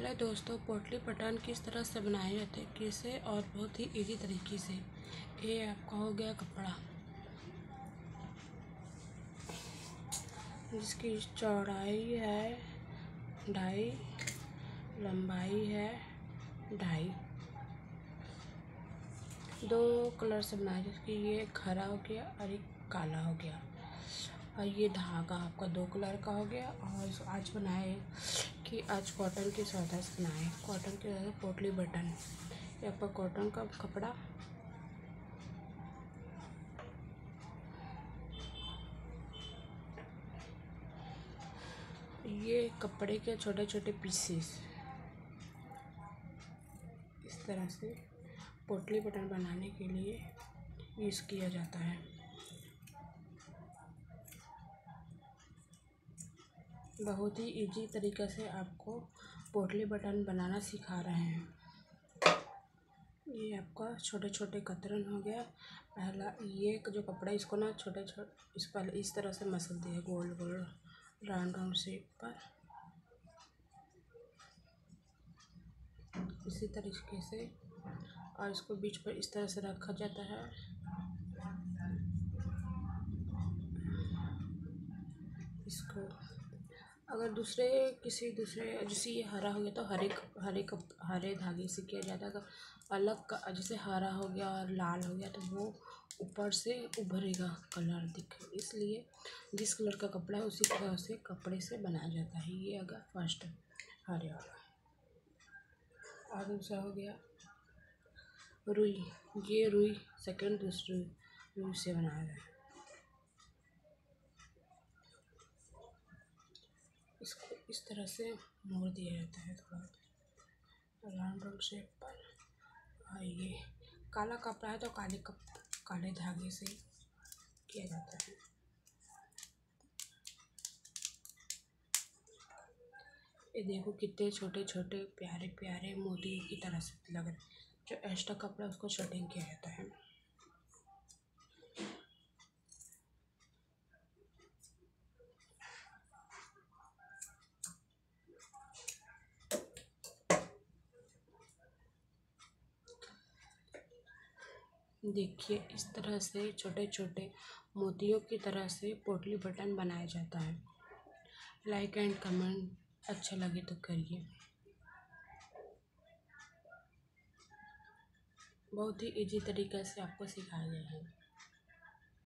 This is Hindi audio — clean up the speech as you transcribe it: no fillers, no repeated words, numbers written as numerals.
हेलो दोस्तों, पोटली पटान किस तरह से बनाए जाते हैं, कैसे और बहुत ही इजी तरीके से। ये आपका हो गया कपड़ा जिसकी चौड़ाई है 2.5, लंबाई है 2.5। 2 कलर से बनाया जिसकी ये एक हरा हो गया और एक काला हो गया। और ये धागा आपका 2 कलर का हो गया। और आज बनाए कि आज कॉटन की सौदा से बनाए, कॉटन के पोटली बटन। ये आपका कॉटन का कपड़ा ये कपड़े के छोटे छोटे पीसेस इस तरह से पोटली बटन बनाने के लिए यूज़ किया जाता है। बहुत ही इजी तरीक़े से आपको पोटली बटन बनाना सिखा रहे हैं। ये आपका छोटे छोटे कतरन हो गया। पहला ये जो कपड़ा इसको ना छोटे छोटे इस पहले इस तरह से मसल दिया गोल गोल राउंड राउंड शेप पर। इसी तरीके से और इसको बीच पर इस तरह से रखा जाता है। इसको अगर किसी दूसरे जैसे ये हरा हो गया तो हरे धागे से किया जाता है। अलग का जैसे हरा हो गया और लाल हो गया तो वो ऊपर से उभरेगा कलर दिखे, इसलिए जिस कलर का कपड़ा है उसी तरह से कपड़े से बनाया जाता है। ये अगर फर्स्ट हरे वाला और दूसरा हो गया रुई। ये रुई सेकंड दूसरी रुई से बनाया जाए। इसको इस तरह से मोड़ दिया जाता है थोड़ा राउंड राउंड शेप पर। और ये काला कपड़ा है तो काले धागे से किया जाता है। ये देखो कितने छोटे छोटे प्यारे प्यारे मोती की तरह से लग रहे। जो एक्स्ट्रा कपड़ा उसको शर्टिंग किया जाता है। देखिए इस तरह से छोटे छोटे मोतियों की तरह से पोटली बटन बनाया जाता है। लाइक एंड कमेंट अच्छा लगे तो करिए। बहुत ही इजी तरीके से आपको सिखाया गया है।